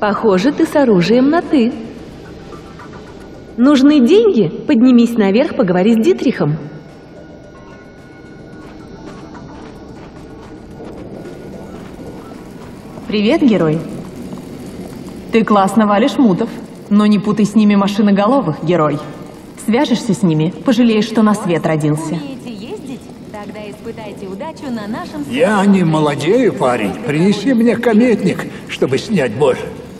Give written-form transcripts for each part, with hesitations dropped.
Похоже, ты с оружием на «ты». Нужны деньги? Поднимись наверх, поговори с Дитрихом. Привет, герой. Ты классно валишь мутов, но не путай с ними машиноголовых, герой. Свяжешься с ними, пожалеешь, что на свет родился. Тогда испытайте удачу на нашем... Я не молодею, парень. Принеси мне кометник, чтобы снять боль.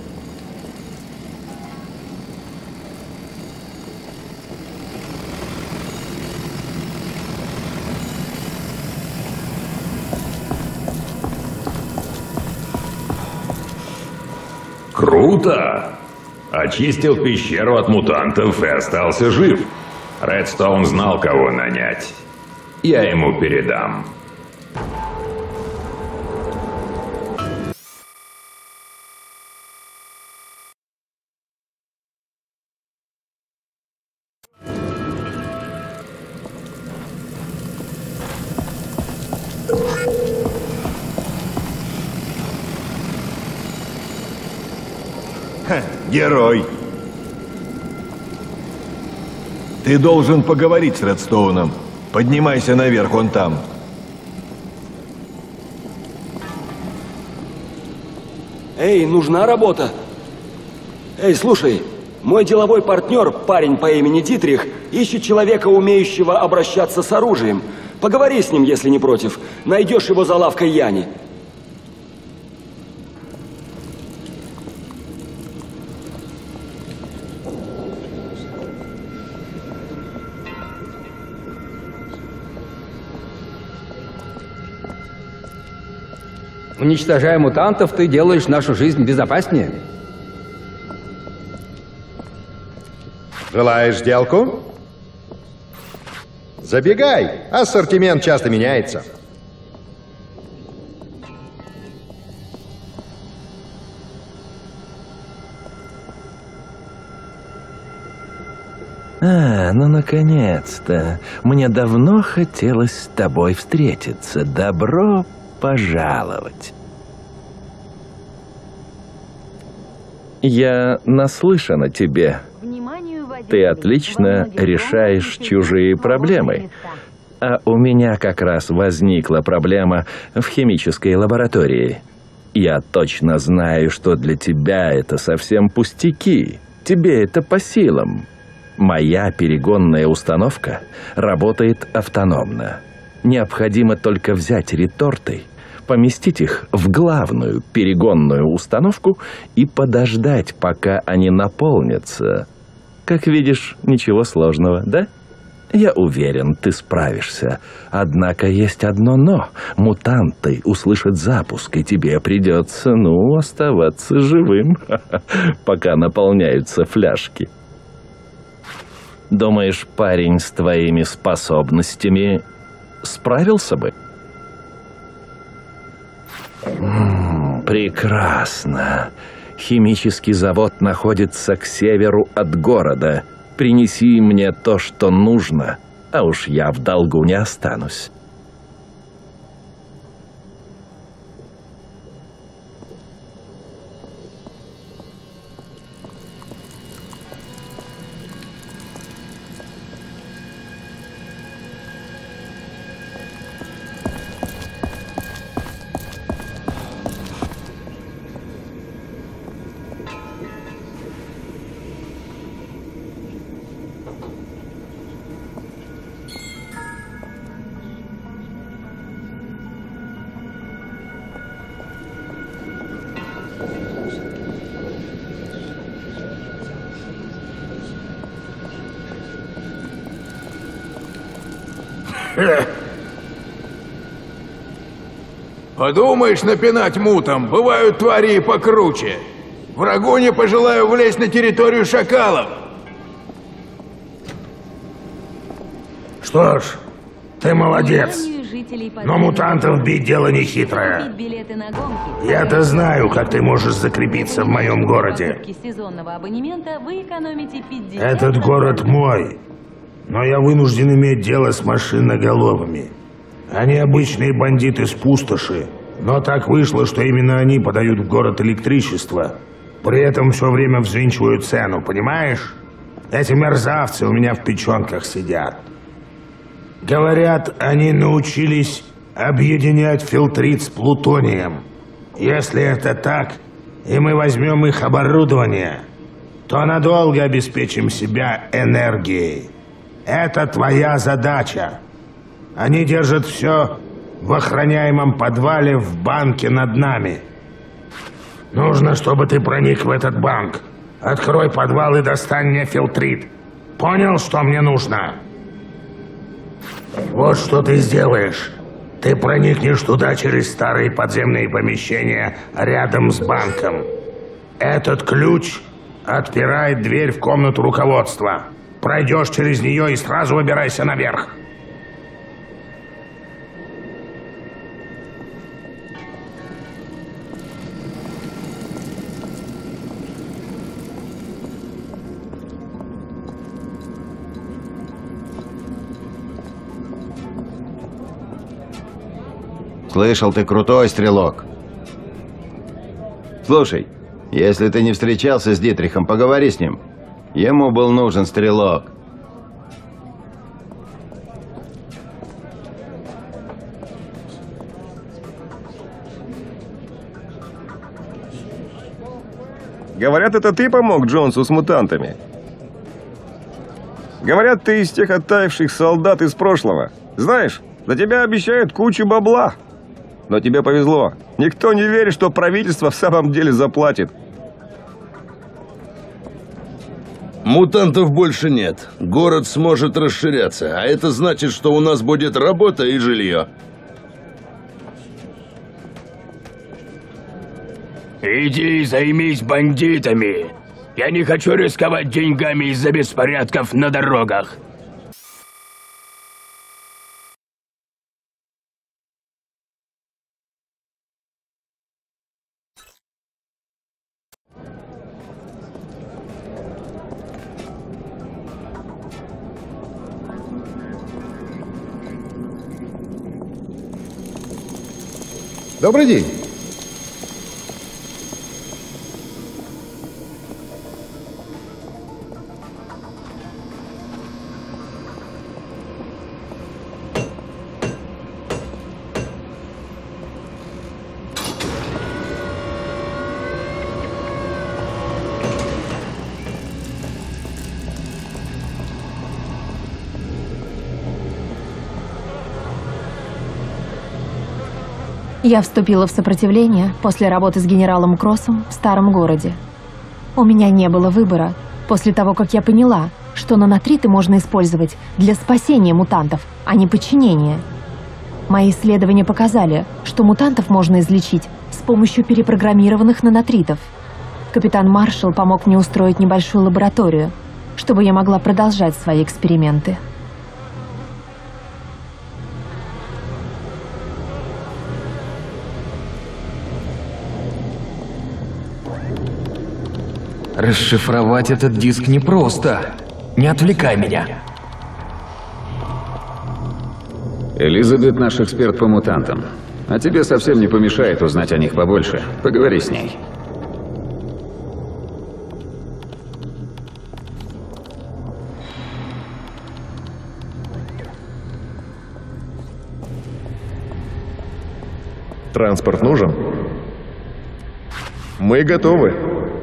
Круто! Очистил пещеру от мутантов и остался жив. Редстоун знал, кого нанять. Я ему передам. Герой. Ты должен поговорить с Редстоуном. Поднимайся наверх, он там. Эй, нужна работа. Эй, слушай, мой деловой партнер, парень по имени Дитрих, ищет человека, умеющего обращаться с оружием. Поговори с ним, если не против. Найдешь его за лавкой Яни. Уничтожая мутантов, ты делаешь нашу жизнь безопаснее. Желаешь сделку? Забегай, ассортимент часто меняется. Ну наконец-то. Мне давно хотелось с тобой встретиться. Добро пожаловать. Я наслышан о тебе. Ты отлично решаешь чужие проблемы. А у меня как раз возникла проблема в химической лаборатории. Я точно знаю, что для тебя это совсем пустяки. Тебе это по силам. Моя перегонная установка работает автономно. Необходимо только взять реторты, поместить их в главную перегонную установку и подождать, пока они наполнятся. Как видишь, ничего сложного, да? Я уверен, ты справишься. Однако есть одно «но». Мутанты услышат запуск, и тебе придется, оставаться живым, пока наполняются фляжки. Думаешь, парень с твоими способностями справился бы? Прекрасно. Химический завод находится к северу от города. Принеси мне то, что нужно, а уж я в долгу не останусь. Подумаешь, напинать мутом, бывают твари и покруче. Врагу не пожелаю влезть на территорию шакалов. Что ж, ты молодец. Но мутантов бить дело нехитрое. Я-то знаю, как ты можешь закрепиться в моем городе. Этот город мой, но я вынужден иметь дело с машиноголовыми. Они обычные бандиты с пустоши, но так вышло, что именно они подают в город электричество. При этом все время взвинчивают цену, понимаешь? Эти мерзавцы у меня в печенках сидят. Говорят, они научились объединять филтрит с плутонием. Если это так, и мы возьмем их оборудование, то надолго обеспечим себя энергией. Это твоя задача. Они держат все в охраняемом подвале в банке над нами. Нужно, чтобы ты проник в этот банк. Открой подвал и достань мне филтрит. Понял, что мне нужно? Вот что ты сделаешь. Ты проникнешь туда через старые подземные помещения рядом с банком. Этот ключ отпирает дверь в комнату руководства. Пройдешь через нее и сразу выбирайся наверх. Слышал, ты крутой стрелок. Слушай, если ты не встречался с Дитрихом, поговори с ним. Ему был нужен стрелок. Говорят, это ты помог Джонсу с мутантами. Говорят, ты из тех оттаивших солдат из прошлого. Знаешь, за тебя обещают кучу бабла. Но тебе повезло. Никто не верит, что правительство в самом деле заплатит. Мутантов больше нет. Город сможет расширяться, а это значит, что у нас будет работа и жилье. Иди займись бандитами. Я не хочу рисковать деньгами из-за беспорядков на дорогах. Добрый день. Я вступила в сопротивление после работы с генералом Кроссом в старом городе. У меня не было выбора после того, как я поняла, что нанотриты можно использовать для спасения мутантов, а не подчинения. Мои исследования показали, что мутантов можно излечить с помощью перепрограммированных нанотритов. Капитан Маршалл помог мне устроить небольшую лабораторию, чтобы я могла продолжать свои эксперименты. Расшифровать этот диск непросто. Не отвлекай меня. Элизабет наш эксперт по мутантам. А тебе совсем не помешает узнать о них побольше. Поговори с ней. Транспорт нужен? Мы готовы.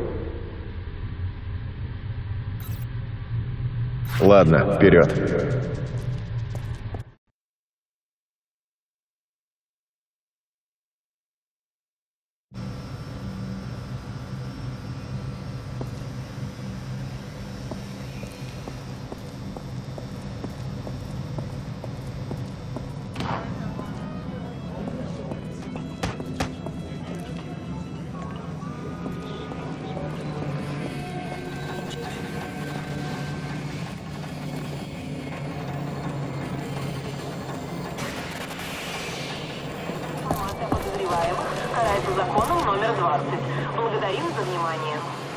Ладно, вперед. Карается законом номер 20. Благодарим за внимание.